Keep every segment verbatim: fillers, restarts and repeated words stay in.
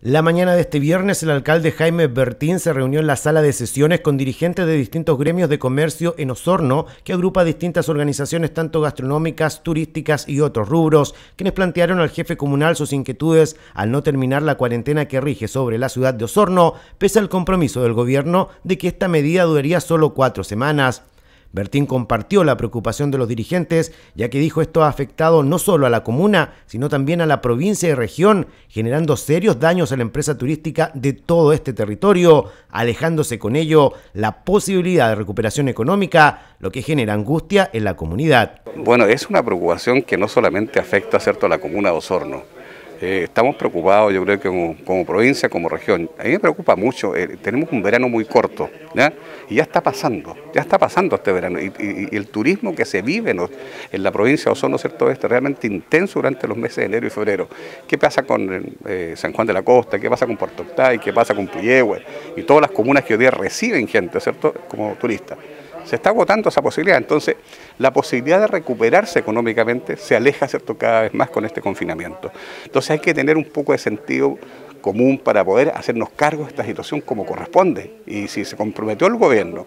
La mañana de este viernes, el alcalde Jaime Bertín se reunió en la sala de sesiones con dirigentes de distintos gremios de comercio en Osorno, que agrupa distintas organizaciones tanto gastronómicas, turísticas y otros rubros, quienes plantearon al jefe comunal sus inquietudes al no terminar la cuarentena que rige sobre la ciudad de Osorno, pese al compromiso del gobierno de que esta medida duraría solo cuatro semanas. Bertín compartió la preocupación de los dirigentes, ya que dijo esto ha afectado no solo a la comuna, sino también a la provincia y región, generando serios daños a la empresa turística de todo este territorio, alejándose con ello la posibilidad de recuperación económica, lo que genera angustia en la comunidad. Bueno, es una preocupación que no solamente afecta, ¿cierto?, a la comuna de Osorno. Eh, estamos preocupados, yo creo que como, como provincia, como región. A mí me preocupa mucho, eh, tenemos un verano muy corto, ¿ya? Y ya está pasando, ya está pasando este verano. Y, y, y el turismo que se vive en, en la provincia de Osorno, ¿cierto?, es realmente intenso durante los meses de enero y febrero. ¿Qué pasa con eh, San Juan de la Costa? ¿Qué pasa con Puerto Octay? ¿Qué pasa con Puyehue? Y todas las comunas que hoy día reciben gente, ¿cierto?, como turistas. Se está agotando esa posibilidad, entonces la posibilidad de recuperarse económicamente se aleja, ¿cierto?, cada vez más con este confinamiento. Entonces hay que tener un poco de sentido común para poder hacernos cargo de esta situación como corresponde. Y si se comprometió el gobierno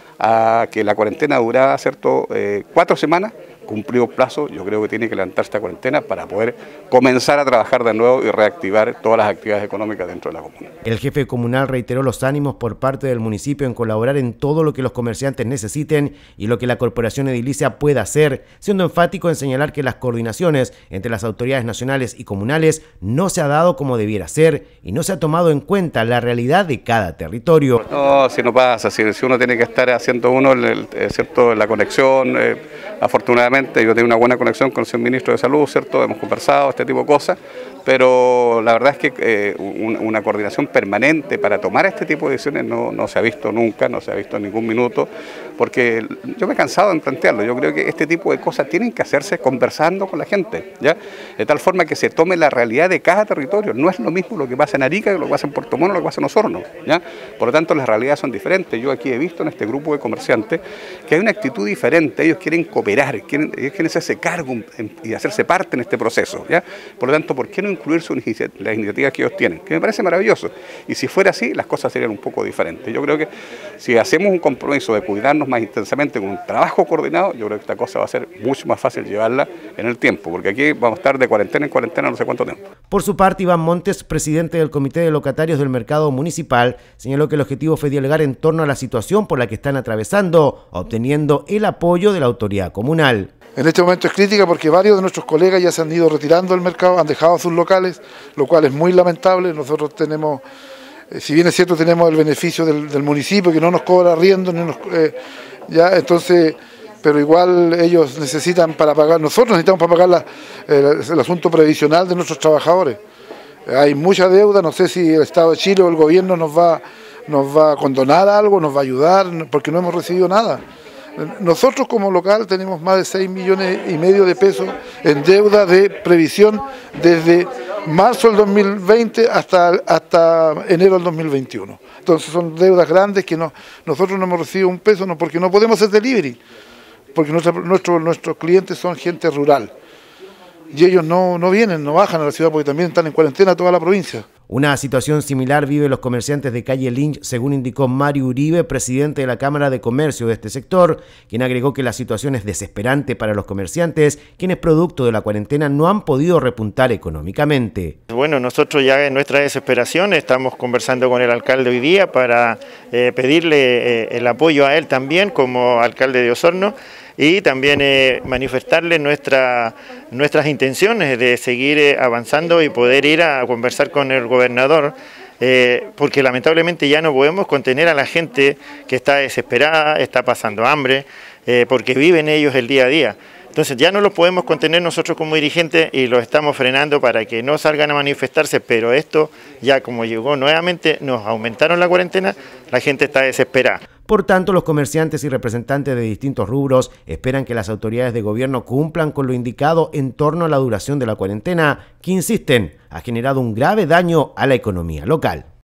a que la cuarentena durara, ¿cierto?, eh, cuatro semanas, cumplido plazo, yo creo que tiene que levantar esta cuarentena para poder comenzar a trabajar de nuevo y reactivar todas las actividades económicas dentro de la comuna. El jefe comunal reiteró los ánimos por parte del municipio en colaborar en todo lo que los comerciantes necesiten y lo que la corporación edilicia pueda hacer, siendo enfático en señalar que las coordinaciones entre las autoridades nacionales y comunales no se ha dado como debiera ser y no se ha tomado en cuenta la realidad de cada territorio. No, si no pasa, si, si uno tiene que estar haciendo uno el, el, el, ¿cierto?, la conexión, eh, afortunadamente yo tengo una buena conexión con el señor ministro de Salud, ¿cierto? Hemos conversado, este tipo de cosas, pero la verdad es que eh, un, una coordinación permanente para tomar este tipo de decisiones no, no se ha visto nunca, no se ha visto en ningún minuto, porque yo me he cansado en plantearlo. Yo creo que este tipo de cosas tienen que hacerse conversando con la gente, ¿ya? De tal forma que se tome la realidad de cada territorio. No es lo mismo lo que pasa en Arica que lo que pasa en Puerto Montt o lo que pasa en Osorno, ¿ya? Por lo tanto, las realidades son diferentes. Yo aquí he visto en este grupo de comerciantes que hay una actitud diferente. Ellos quieren cooperar, quieren, ellos quieren hacerse cargo y hacerse parte en este proceso, ¿ya? Por lo tanto, ¿por qué no incluir sus inicia las iniciativas que ellos tienen? Que me parece maravilloso. Y si fuera así, las cosas serían un poco diferentes. Yo creo que si hacemos un compromiso de cuidarnos más intensamente con un trabajo coordinado, yo creo que esta cosa va a ser mucho más fácil llevarla en el tiempo, porque aquí vamos a estar de cuarentena en cuarentena no sé cuánto tiempo. Por su parte, Iván Montes, presidente del Comité de Locatarios del Mercado Municipal, señaló que el objetivo fue dialogar en torno a la situación por la que están atravesando, obteniendo el apoyo de la autoridad comunal. En este momento es crítica porque varios de nuestros colegas ya se han ido retirando del mercado, han dejado sus locales, lo cual es muy lamentable. Nosotros tenemos, eh, si bien es cierto, tenemos el beneficio del, del municipio que no nos cobra arriendo, ni nos, eh, ya, entonces, pero igual ellos necesitan para pagar, nosotros necesitamos para pagar la, eh, el asunto previsional de nuestros trabajadores. Hay mucha deuda, no sé si el Estado de Chile o el gobierno nos va, nos va a condonar algo, nos va a ayudar, porque no hemos recibido nada. Nosotros como local tenemos más de seis millones y medio de pesos en deuda de previsión desde marzo del dos mil veinte hasta, hasta enero del dos mil veintiuno. Entonces son deudas grandes que no, nosotros no hemos recibido un peso, no, porque no podemos hacer delivery, porque nuestra, nuestro, nuestros clientes son gente rural y ellos no, no vienen, no bajan a la ciudad porque también están en cuarentena toda la provincia. Una situación similar viven los comerciantes de calle Lynch, según indicó Mario Uribe, presidente de la Cámara de Comercio de este sector, quien agregó que la situación es desesperante para los comerciantes, quienes producto de la cuarentena no han podido repuntar económicamente. Bueno, nosotros ya en nuestra desesperación estamos conversando con el alcalde hoy día para eh, pedirle eh, el apoyo a él también como alcalde de Osorno, y también eh, manifestarle nuestra, nuestras intenciones de seguir eh, avanzando y poder ir a conversar con el gobernador, eh, porque lamentablemente ya no podemos contener a la gente que está desesperada, está pasando hambre, eh, porque viven ellos el día a día. Entonces ya no los podemos contener nosotros como dirigentes y los estamos frenando para que no salgan a manifestarse, pero esto ya como llegó nuevamente, nos aumentaron la cuarentena, la gente está desesperada. Por tanto, los comerciantes y representantes de distintos rubros esperan que las autoridades de gobierno cumplan con lo indicado en torno a la duración de la cuarentena, que, insisten, ha generado un grave daño a la economía local.